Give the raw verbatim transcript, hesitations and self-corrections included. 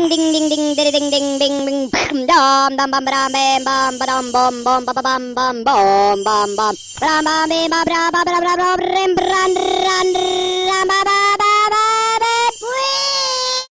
ding ding ding ding ding ding ding ding ding dum dum bum bam bam bam bam bum bum bum bum bum bum bum bum bam bam bam bam bam bam bam bam